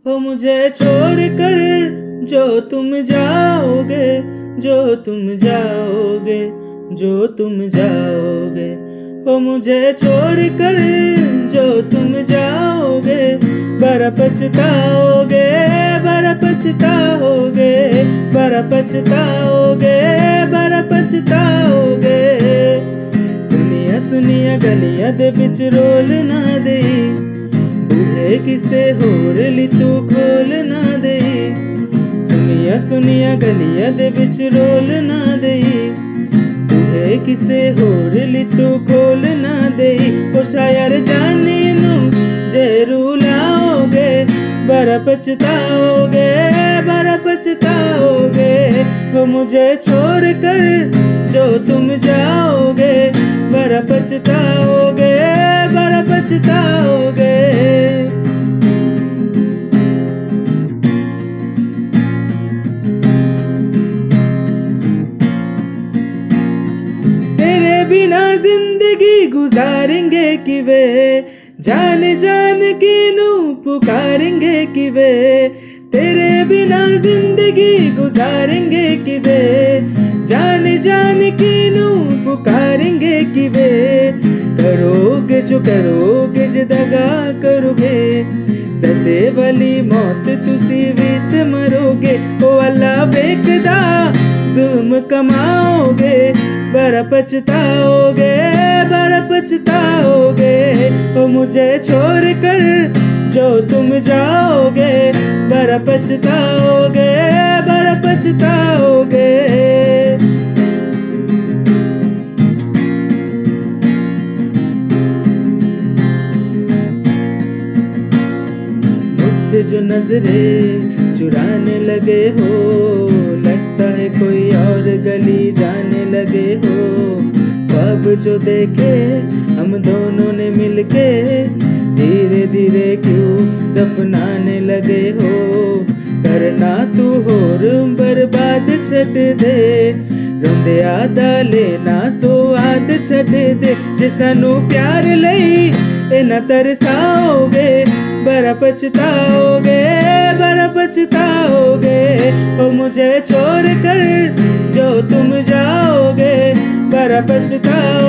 हो मुझे छोड़ कर जो तुम जाओगे, जो तुम जाओगे, जो तुम जाओगे। हो मुझे छोड़ कर जो तुम जाओगे, बड़ा पछताओगे, बड़ा पछताओगे, बड़ा पछताओगे, बड़ा पछताओगे। सुनिया सुनिया गलियां दे बिच रोल ना देई, बूढ़े किसे होर ली तू खोल ना देई। सुनिया सुनिया गलियां दे बिच रोल ना देई, बूढ़े किसे होर ली तू खोल ना देई। ओ शायर जानी नू जे रुलाओगे, बड़ा पछताओगे, बड़ा पछताओगे। हो मुझे छोड़ कर जो तुम जाओगे, बड़ा पछताओगे, बड़ा पछताओगे। तेरे बिना जिंदगी गुजारेंगे कि वे, जान जान की नू पुकारेंगे कि वे। तेरे बिना जिंदगी गुजारेंगे कि वे, जान जान की नू पुकारेंगे कि वे। करोगे जो करोगे जे दगा करोगे, सदे वाली मौत तुसी वित मरोगे। ओ अल्लाह बेकदा जुल्म कमाओगे, बड़ा पछताओगे, बड़ा पछताओगे। ओ मुझे छोड़ कर जो तुम जाओगे, बड़ा पछताओगे, बड़ा पछताओगे। मुझसे जो नजरें चुराने लगे हो, लगता है कोई और गली जाने लगे हो। ख्वाब जो देखे हम दोनों ने मिलके, धीरे धीरे क्यों दफनाने लगे हो। करना तू होर बर्बाद छड़ दे, रोंदे आदा लेना स्वाद छड़ दे। जे सानू प्यार लई इना तरसाओगे, बड़ा पछताओगे, बड़ा पछताओगे। ओ मुझे छोड़ कर जो तुम जाओगे, बड़ा पछताओगे।